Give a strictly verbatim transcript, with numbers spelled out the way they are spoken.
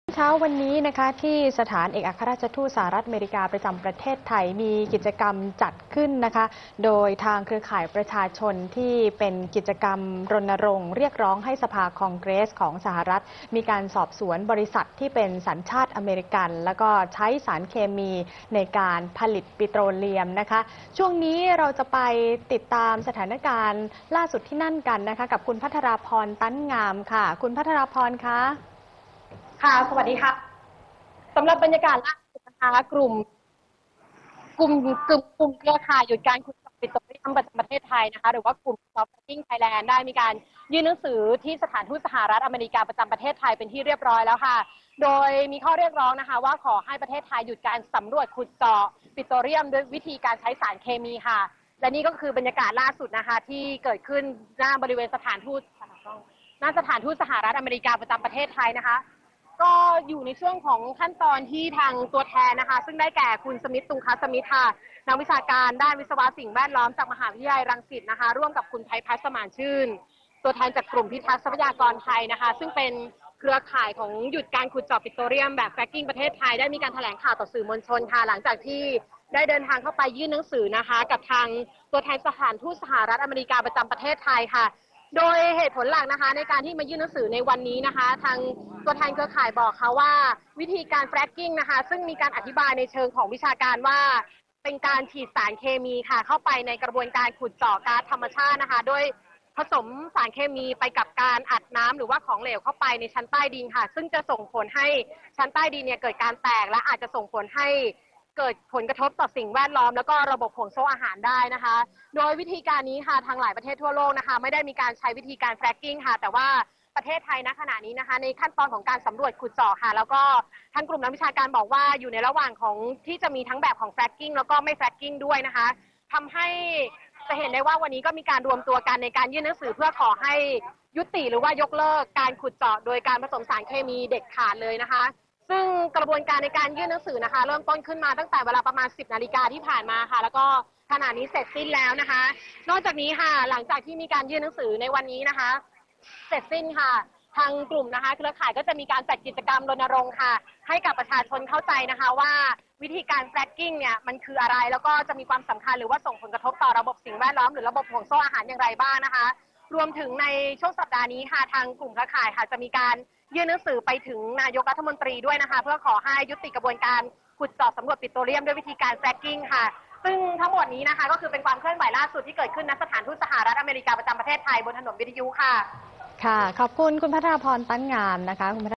เช้าวันนี้นะคะที่สถานเอกอัครราชทูตสหรัฐอเมริกาประจำประเทศไทยมีกิจกรรมจัดขึ้นนะคะโดยทางเครือข่ายประชาชนที่เป็นกิจกรรมรณรงค์เรียกร้องให้สภาคองเกรสของสหรัฐมีการสอบสวนบริษัทที่เป็นสัญชาติอเมริกันแล้วก็ใช้สารเคมีในการผลิตปิโตรเลียมนะคะช่วงนี้เราจะไปติดตามสถานการณ์ล่าสุดที่นั่นกันนะคะกับคุณภัทราพรตั้นงามค่ะคุณภัทราพรคะค่ะสวัสดีค่ะสำหรับบรรยากาศล่าสุดนะคะกลุ่มกลุ่มกลุ่มกลุ่มเครือข่ายหยุดการขุดเจาะปิโตรเลียมประจำประเทศไทยนะคะหรือว่ากลุ่ม Stop Fracking Thailand ได้มีการยื่นหนังสือที่สถานทูตสหรัฐอเมริกาประจำประเทศไทยเป็นที่เรียบร้อยแล้วค่ะโดยมีข้อเรียกร้องนะคะว่าขอให้ประเทศไทยหยุดการสำรวจขุดเจาะปิโตรเลียมด้วยวิธีการใช้สารเคมีค่ะและนี่ก็คือบรรยากาศล่าสุดนะคะที่เกิดขึ้นหน้าบริเวณสถานทูตหน้าสถานทูตสหรัฐอเมริกาประจำประเทศไทยนะคะก็อยู่ในช่วงของขั้นตอนที่ทางตัวแทนนะคะซึ่งได้แก่คุณสมิธตุงคสมิธค่ะนักวิชาการด้านวิศวะสิ่งแวดล้อมจากมหาวิทยาลัยรังสิตนะคะร่วมกับคุณไพพัฒน์สมานชื่นตัวแทนจากกลุ่มพิทักษ์ทรัพยากรไทยนะคะซึ่งเป็นเครือข่ายของหยุดการขุดเจาะปิโตรเลียมแบบแฟรกกิ้งประเทศไทยได้มีการแถลงข่าวต่อสื่อมวลชนค่ะหลังจากที่ได้เดินทางเข้าไปยื่นหนังสือนะคะกับทางตัวแทนสถานทูตสหรัฐอเมริกาประจำประเทศไทยค่ะโดยเหตุผลหลักนะคะในการที่มายื่นหนังสือในวันนี้นะคะทางตัวแทนเครือข่ายบอกค่ะว่าวิธีการแฟรกกิ้งนะคะซึ่งมีการอธิบายในเชิงของวิชาการว่าเป็นการฉีดสารเคมีค่ะเข้าไปในกระบวนการขุดเจาะก๊าซธรรมชาตินะคะโดยผสมสารเคมีไปกับการอัดน้ำหรือว่าของเหลวเข้าไปในชั้นใต้ดินค่ะซึ่งจะส่งผลให้ชั้นใต้ดินเนี่ยเกิดการแตกและอาจจะส่งผลให้เกิดผลกระทบต่อสิ่งแวดล้อมแล้วก็ระบบห่วงโซ่อาหารได้นะคะโดยวิธีการนี้ค่ะทางหลายประเทศทั่วโลกนะคะไม่ได้มีการใช้วิธีการแฟรกกิ้งค่ะแต่ว่าประเทศไทยณขณะนี้นะคะในขั้นตอนของการสำรวจขุดเจาะค่ะแล้วก็ทางกลุ่มนักวิชาการบอกว่าอยู่ในระหว่างของที่จะมีทั้งแบบของแฟรกกิ้งแล้วก็ไม่แฟรกกิ้งด้วยนะคะทำให้จะเห็นได้ว่าวันนี้ก็มีการรวมตัวกันในการยื่นหนังสือเพื่อขอให้ยุติหรือว่ายกเลิกการขุดเจาะโดยการผสมสารเคมีเด็ดขาดเลยนะคะซึ่งกระบวนการในการยื่นหนังสือนะคะเริ่มต้นขึ้นมาตั้งแต่เวลาประมาณสิบนาฬิกาที่ผ่านมาค่ะแล้วก็ขณะนี้เสร็จสิ้นแล้วนะคะนอกจากนี้ค่ะหลังจากที่มีการยื่นหนังสือในวันนี้นะคะเสร็จสิ้นค่ะทางกลุ่มนะคะเครือข่ายก็จะมีการจัดกิจกรรมรณรงค์ค่ะให้กับประชาชนเข้าใจนะคะว่าวิธีการแฟรกกิ้งเนี่ยมันคืออะไรแล้วก็จะมีความสำคัญหรือว่าส่งผลกระทบต่อระบบสิ่งแวดล้อมหรือระบบห่วงโซ่อาหารอย่างไรบ้างนะคะรวมถึงในช่วงสัปดาห์นี้ค่ะทางกลุ่มเครือข่ายค่ะจะมีการยื่นหนังสือไปถึงนายกรัฐมนตรีด้วยนะคะเพื่อขอให้ยุติกระบวนการขุดเจาะสำรวจปิโตรเลียมด้วยวิธีการแฟรกกิ้งค่ะซึ่งทั้งหมดนี้นะคะก็คือเป็นความเคลื่อนไหวล่าสุดที่เกิดขึ้นณสถานทูตสหรัฐอเมริกาประจำประเทศไทยบนถนนวิทยุค่ะค่ะขอบคุณคุณภัทราพรตั้นงามนะคะคุณ